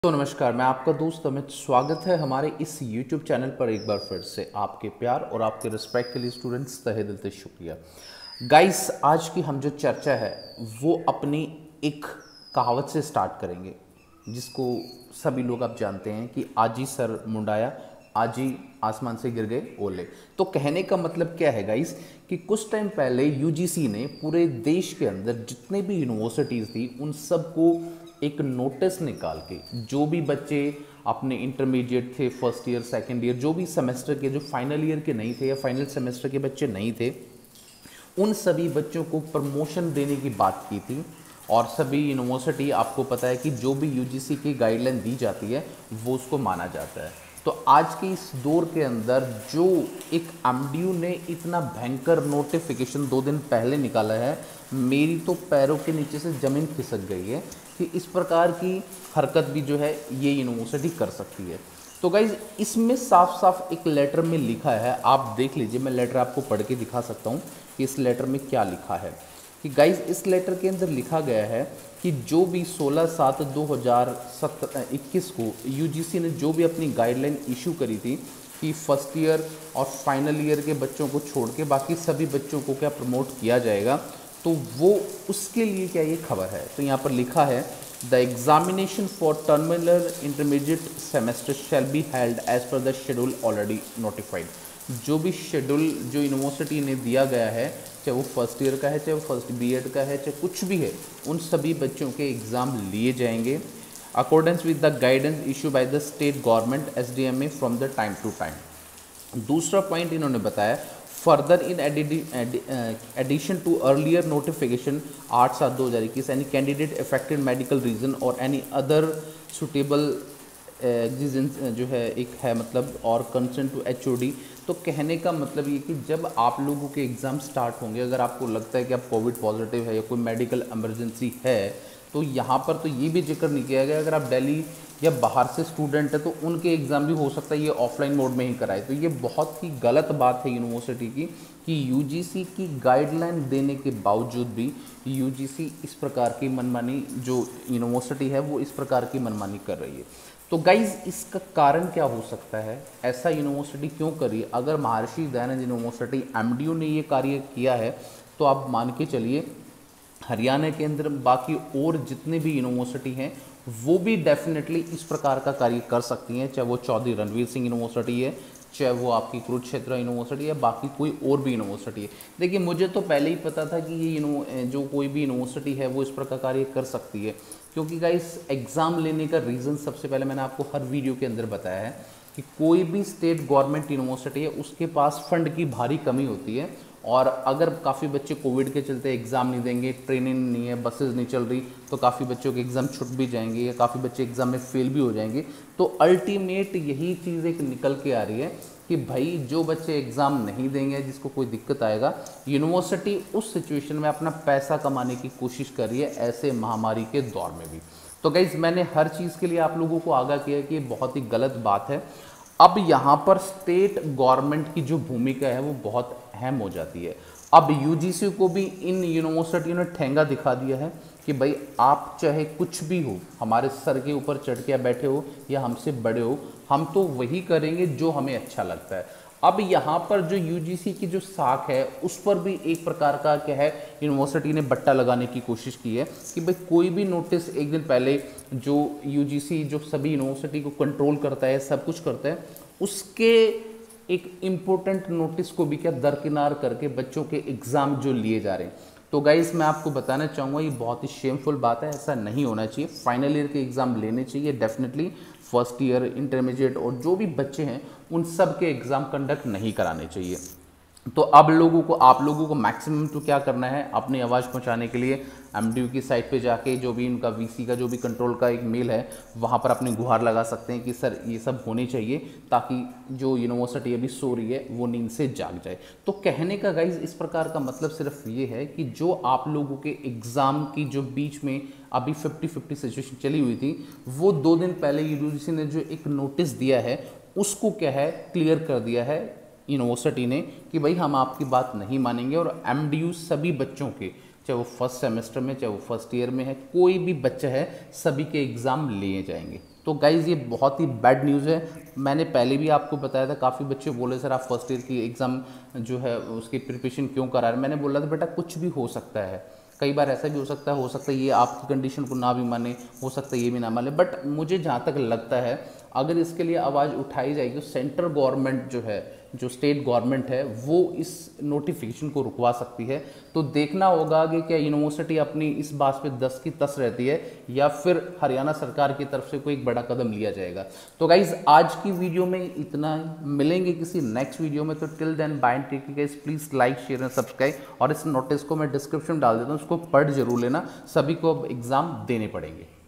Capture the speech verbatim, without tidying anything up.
तो नमस्कार, मैं आपका दोस्त अमित। स्वागत है हमारे इस YouTube चैनल पर एक बार फिर से। आपके प्यार और आपके रिस्पेक्ट के लिए स्टूडेंट्स तहे दिल से शुक्रिया। गाइस, आज की हम जो चर्चा है वो अपनी एक कहावत से स्टार्ट करेंगे, जिसको सभी लोग आप जानते हैं कि आज ही सर मुंडाया, आज ही आसमान से गिर गए ओले। तो कहने का मतलब क्या है गाइस, कि कुछ टाइम पहले यूजीसी ने पूरे देश के अंदर जितने भी यूनिवर्सिटीज़ थी उन सबको एक नोटिस निकाल के, जो भी बच्चे अपने इंटरमीडिएट थे, फर्स्ट ईयर सेकंड ईयर, जो भी सेमेस्टर के, जो फाइनल ईयर के नहीं थे या फाइनल सेमेस्टर के बच्चे नहीं थे, उन सभी बच्चों को प्रमोशन देने की बात की थी। और सभी यूनिवर्सिटी, आपको पता है कि जो भी यूजीसी की गाइडलाइन दी जाती है वो उसको माना जाता है। तो आज के इस दौर के अंदर जो एक एमडीयू ने इतना भयंकर नोटिफिकेशन दो दिन पहले निकाला है, मेरी तो पैरों के नीचे से ज़मीन खिसक गई है कि इस प्रकार की हरकत भी जो है ये यूनिवर्सिटी कर सकती है। तो गाइज, इसमें साफ साफ एक लेटर में लिखा है, आप देख लीजिए, मैं लेटर आपको पढ़ के दिखा सकता हूँ कि इस लेटर में क्या लिखा है। कि गाइज, इस लेटर के अंदर लिखा गया है कि जो भी सोलह सात दो हज़ार इक्कीस को यूजीसी ने जो भी अपनी गाइडलाइन इशू करी थी कि फर्स्ट ईयर और फाइनल ईयर के बच्चों को छोड़ के बाकी सभी बच्चों को क्या प्रमोट किया जाएगा, तो वो उसके लिए क्या ये खबर है। तो यहाँ पर लिखा है, the examination for terminal intermediate semester shall be held as per the schedule already notified. जो भी शेड्यूल जो यूनिवर्सिटी ने दिया गया है, चाहे वो फर्स्ट ईयर का है, चाहे वो फर्स्ट बीएड का है, चाहे कुछ भी है, उन सभी बच्चों के एग्ज़ाम लिए जाएंगे accordance with the guidance issue by the state government SDMA from the time to time. दूसरा पॉइंट इन्होंने बताया, further in addition to earlier notification आठ सात दो हज़ार इक्कीस, any candidate affected medical reason और एनी अदर सुटेबल एग्जिजेंस जो है एक है मतलब और कंसेंट टू एचओडी। तो कहने का मतलब ये कि जब आप लोगों के एग्ज़ाम स्टार्ट होंगे, अगर आपको लगता है कि आप कोविड पॉजिटिव है या कोई मेडिकल इमरजेंसी है, तो यहाँ पर तो ये भी जिक्र नहीं किया गया अगर आप दिल्ली या बाहर से स्टूडेंट है तो उनके एग्ज़ाम भी हो सकता है ये ऑफलाइन मोड में ही कराए। तो ये बहुत ही गलत बात है यूनिवर्सिटी की कि यूजीसी की गाइडलाइन देने के बावजूद भी यूजीसी इस प्रकार की मनमानी, जो यूनिवर्सिटी है वो इस प्रकार की मनमानी कर रही है। तो गाइज, इसका कारण क्या हो सकता है, ऐसा यूनिवर्सिटी क्यों करी? अगर महर्षि दयानंद यूनिवर्सिटी एमडीयू ने ये कार्य किया है तो आप मान के चलिए हरियाणा के अंदर बाकी और जितने भी यूनिवर्सिटी हैं वो भी डेफिनेटली इस प्रकार का कार्य कर सकती हैं, चाहे वो चौधरी रणवीर सिंह यूनिवर्सिटी है, चाहे वो आपकी कुरुक्षेत्र यूनिवर्सिटी है, बाकी कोई और भी यूनिवर्सिटी है। देखिए, मुझे तो पहले ही पता था कि ये जो कोई भी यूनिवर्सिटी है वो इस प्रकार कार्य कर सकती है, क्योंकि गाइस एग्ज़ाम लेने का रीज़न सबसे पहले मैंने आपको हर वीडियो के अंदर बताया है कि कोई भी स्टेट गवर्नमेंट यूनिवर्सिटी है उसके पास फंड की भारी कमी होती है। और अगर काफ़ी बच्चे कोविड के चलते एग्ज़ाम नहीं देंगे, ट्रेनिंग नहीं है, बसेज नहीं चल रही, तो काफ़ी बच्चों के एग्ज़ाम छूट भी जाएंगे या काफ़ी बच्चे एग्ज़ाम में फेल भी हो जाएंगे। तो अल्टीमेट यही चीज़ एक निकल के आ रही है कि भाई जो बच्चे एग्ज़ाम नहीं देंगे, जिसको कोई दिक्कत आएगा, यूनिवर्सिटी उस सिचुएशन में अपना पैसा कमाने की कोशिश कर रही है, ऐसे महामारी के दौर में भी। तो गाइज़, मैंने हर चीज़ के लिए आप लोगों को आगाह किया कि ये बहुत ही गलत बात है। अब यहाँ पर स्टेट गवर्नमेंट की जो भूमिका है वो बहुत अहम हो जाती है। अब यूजीसी को भी इन यूनिवर्सिटियों ने ठेंगा दिखा दिया है कि भाई आप चाहे कुछ भी हो, हमारे सर के ऊपर चढ़ के बैठे हो या हमसे बड़े हो, हम तो वही करेंगे जो हमें अच्छा लगता है। अब यहाँ पर जो यूजीसी की जो साख है उस पर भी एक प्रकार का क्या है, यूनिवर्सिटी ने बट्टा लगाने की कोशिश की है कि भाई कोई भी नोटिस एक दिन पहले, जो यूजीसी जो सभी यूनिवर्सिटी को कंट्रोल करता है, सब कुछ करता है, उसके एक इम्पोर्टेंट नोटिस को भी क्या दरकिनार करके बच्चों के एग्ज़ाम जो लिए जा रहे हैं। तो गाइस, मैं आपको बताना चाहूँगा ये बहुत ही शेमफुल बात है, ऐसा नहीं होना चाहिए। फाइनल ईयर के एग्ज़ाम लेने चाहिए डेफिनेटली, फर्स्ट ईयर, इंटरमीडिएट और जो भी बच्चे हैं उन सब के एग्ज़ाम कंडक्ट नहीं कराने चाहिए। तो अब लोगों को, आप लोगों को मैक्सिमम तो क्या करना है, अपनी आवाज़ पहुंचाने के लिए एमडीयू की साइट पे जाके जो भी उनका वीसी का जो भी कंट्रोल का एक मेल है वहाँ पर अपनी गुहार लगा सकते हैं कि सर ये सब होने चाहिए, ताकि जो यूनिवर्सिटी अभी सो रही है वो नींद से जाग जाए। तो कहने का गाइज इस प्रकार का मतलब सिर्फ ये है कि जो आप लोगों के एग्ज़ाम की जो बीच में अभी फिफ्टी फिफ्टी सिचुएशन चली हुई थी, वो दो दिन पहले यूजीसी ने जो एक नोटिस दिया है उसको क्या है, क्लियर कर दिया है यूनिवर्सिटी ने कि भाई हम आपकी बात नहीं मानेंगे और एमडीयू सभी बच्चों के, चाहे वो फर्स्ट सेमेस्टर में, चाहे वो फर्स्ट ईयर में है, कोई भी बच्चा है, सभी के एग्ज़ाम लिए जाएंगे। तो गाइज़ ये बहुत ही बैड न्यूज़ है। मैंने पहले भी आपको बताया था, काफ़ी बच्चे बोले सर आप फर्स्ट ईयर की एग्ज़ाम जो है उसकी प्रिपरेशन क्यों करा रहे हैं। मैंने बोला था बेटा कुछ भी हो सकता है, कई बार ऐसा भी हो सकता है हो सकता है ये आपकी कंडीशन को ना भी माने, हो सकता है ये भी ना माने, बट मुझे जहाँ तक लगता है अगर इसके लिए आवाज़ उठाई जाएगी तो सेंट्रल गवर्नमेंट जो है, जो स्टेट गवर्नमेंट है, वो इस नोटिफिकेशन को रुकवा सकती है। तो देखना होगा कि क्या यूनिवर्सिटी अपनी इस बात पे दस की तस रहती है या फिर हरियाणा सरकार की तरफ से कोई एक बड़ा कदम लिया जाएगा। तो गाइज आज की वीडियो में इतना ही, मिलेंगे किसी नेक्स्ट वीडियो में। तो till then bye and take care guys, please like share and subscribe. और इस नोटिस को मैं डिस्क्रिप्शन में डाल देता हूँ, उसको पढ़ जरूर लेना, सभी को अब एग्जाम देने पड़ेंगे।